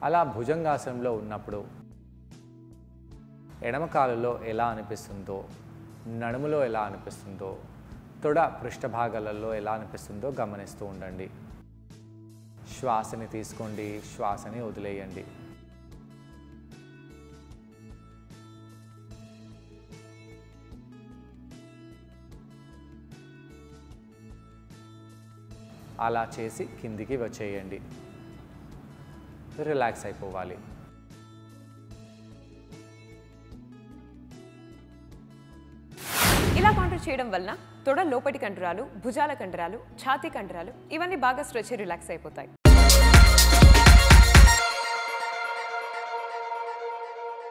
అలా భుజంగాసనంలో ఉన్నప్పుడు ఎడమ కాలులో ఎలా అనిపిస్తుందో, నడుములో ఎలా అనిపిస్తుందో, తొడ పృష్ఠభాగాలలో ఎలా అనిపిస్తుందో గమనిస్తూ ఉండండి. శ్వాసని తీసుకోండి, శ్వాసని వదిలేయండి. అలా చేసి కిందికి వచ్చేయండి. రిలాక్స్ అయిపోవాలి. ఇలా కౌంటర్ చేయడం వలన తొడ లోపటి కండరాలు, భుజాల కండరాలు, ఛాతీ కండరాలు ఇవన్నీ బాగా స్ట్రెచ్ రిలాక్స్ అయిపోతాయి.